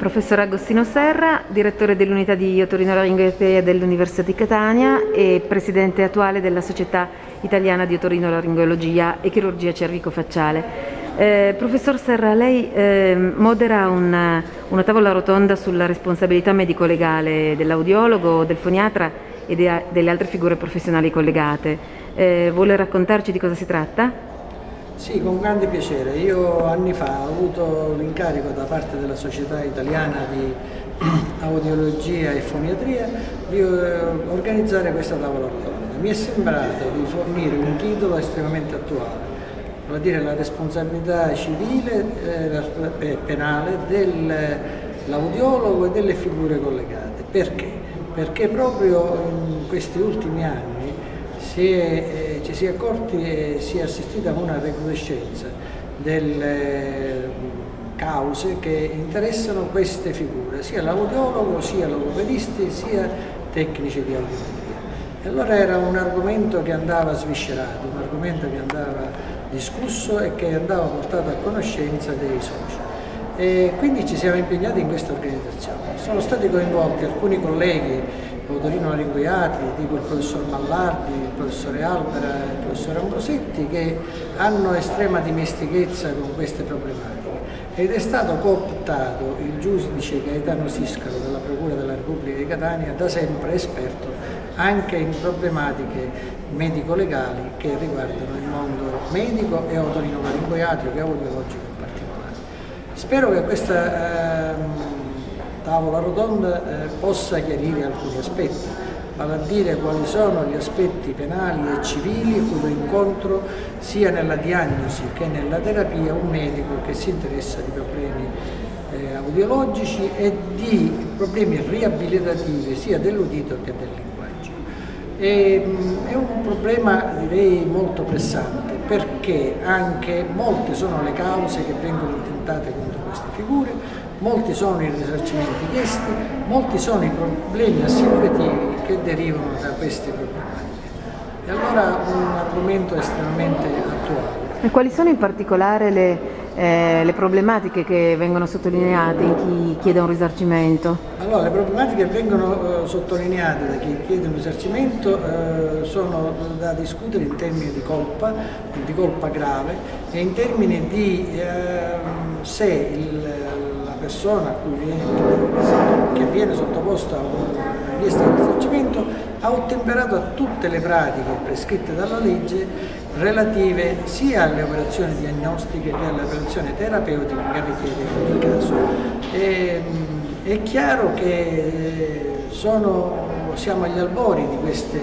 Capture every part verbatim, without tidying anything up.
Professor Agostino Serra, direttore dell'unità di otorinolaringoterapia dell'Università di Catania e presidente attuale della Società Italiana di Otorinolaringologia e Chirurgia Cervico-Facciale. Eh, professor Serra, lei eh, modera una, una tavola rotonda sulla responsabilità medico-legale dell'audiologo, del foniatra e de, delle altre figure professionali collegate. Eh, vuole raccontarci di cosa si tratta? Sì, con grande piacere. Io anni fa ho avuto l'incarico da parte della Società Italiana di Audiologia e Foniatria di organizzare questa tavola rotonda. Mi è sembrato di fornire un titolo estremamente attuale, vale a dire la responsabilità civile e eh, penale dell'audiologo e delle figure collegate. Perché? Perché proprio in questi ultimi anni Si è, eh, ci si è accorti e si è assistita a una recrudescenza delle cause che interessano queste figure, sia l'audiologo, sia logopedisti, sia tecnici di audiometria. E allora era un argomento che andava sviscerato, un argomento che andava discusso e che andava portato a conoscenza dei soci. E quindi ci siamo impegnati in questa organizzazione. Sono stati coinvolti alcuni colleghi otorinolaringoiatri, tipo il professor Mallardi, il professore Albera e il professore Ambrosetti, che hanno estrema dimestichezza con queste problematiche, ed è stato cooptato il giudice Gaetano Siscaro della Procura della Repubblica di Catania, da sempre esperto anche in problematiche medico-legali che riguardano il mondo medico e otorinolaringoiatrico e audiologico in particolare. Spero che questa ehm, tavola rotonda eh, possa chiarire alcuni aspetti, vale a dire quali sono gli aspetti penali e civili a cui incontro sia nella diagnosi che nella terapia un medico che si interessa di problemi eh, audiologici e di problemi riabilitativi sia dell'udito che del linguaggio. E, mh, è un problema, direi, molto pressante, perché anche molte sono le cause che vengono intentate contro queste figure, molti sono i risarcimenti chiesti, molti sono i problemi assicurativi che derivano da queste problematiche. E allora un argomento estremamente attuale. E quali sono in particolare le, eh, le problematiche che vengono sottolineate in chi chiede un risarcimento? Allora, le problematiche che vengono eh, sottolineate da chi chiede un risarcimento eh, sono da discutere in termini di colpa, di colpa grave, e in termini di eh, se il persona a cui viene, che viene sottoposta a una richiesta di risarcimento ha ottemperato a tutte le pratiche prescritte dalla legge relative sia alle operazioni diagnostiche che alle operazioni terapeutiche che richiede il caso. E, è chiaro che sono, siamo agli albori di queste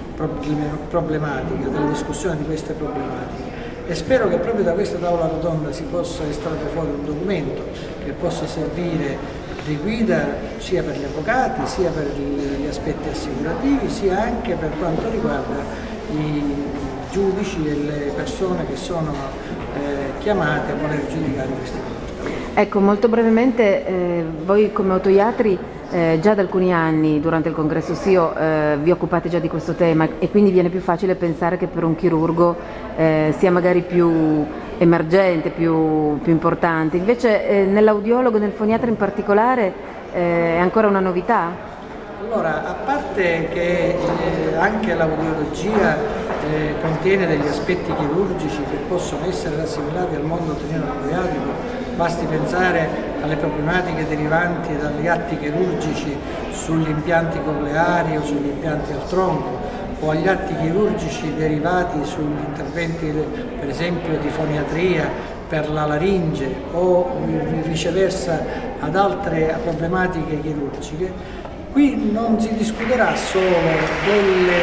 problematiche, della discussione di queste problematiche. E spero che proprio da questa tavola rotonda si possa estrarre fuori un documento che possa servire di guida sia per gli avvocati, sia per gli aspetti assicurativi, sia anche per quanto riguarda i giudici e le persone che sono eh, chiamate a voler giudicare questi comportamenti. Ecco, molto brevemente, eh, voi come otoiatri eh, già da alcuni anni durante il congresso S I O eh, vi occupate già di questo tema, e quindi viene più facile pensare che per un chirurgo eh, sia magari più emergente, più, più importante. Invece eh, nell'audiologo, nel foniatra in particolare, eh, è ancora una novità? Allora, a parte che eh, anche l'audiologia eh, contiene degli aspetti chirurgici che possono essere assimilati al mondo otorinolaringoiatrico, basti pensare alle problematiche derivanti dagli atti chirurgici sugli impianti cocleari o sugli impianti al tronco, o agli atti chirurgici derivati sugli interventi per esempio di foniatria per la laringe o viceversa ad altre problematiche chirurgiche. Qui non si discuterà solo delle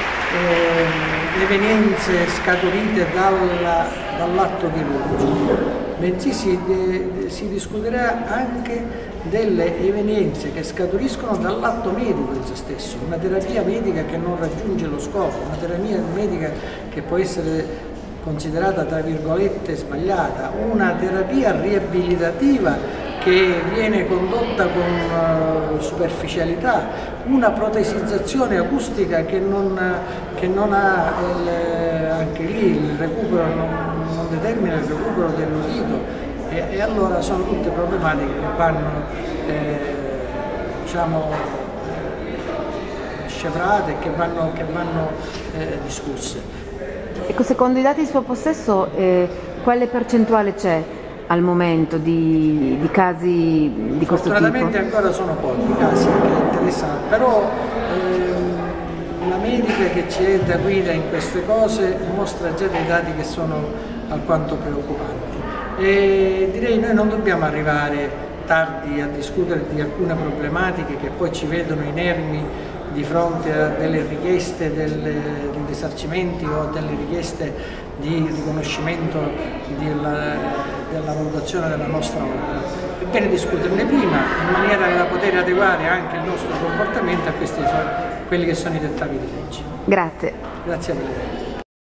eh, evenienze scaturite dalla, dall'atto chirurgico, bensì si, de, si discuterà anche delle evenienze che scaturiscono dall'atto medico in se stesso, una terapia medica che non raggiunge lo scopo, una terapia medica che può essere considerata tra virgolette sbagliata, una terapia riabilitativa che viene condotta con uh, superficialità, una protesizzazione acustica che non, che non ha il, anche lì il recupero, non, non determina il recupero dell'udito, e, e allora sono tutte problematiche che vanno eh, diciamo, eh, scevrate, che vanno, che vanno eh, discusse. Ecco, secondo i dati di suo possesso, eh, quale percentuale c'è al momento di, di casi di questo tipo? Fortunatamente ancora sono pochi i casi che interessano, però ehm, la medica che ci è da guida in queste cose mostra già dei dati che sono alquanto preoccupanti. E direi noi non dobbiamo arrivare tardi a discutere di alcune problematiche che poi ci vedono inermi di fronte a delle richieste del, di risarcimenti o delle richieste di riconoscimento della, della valutazione della nostra opera. È bene discuterne prima, in maniera da poter adeguare anche il nostro comportamento a questi, quelli che sono i dettami di legge. Grazie. Grazie a lei.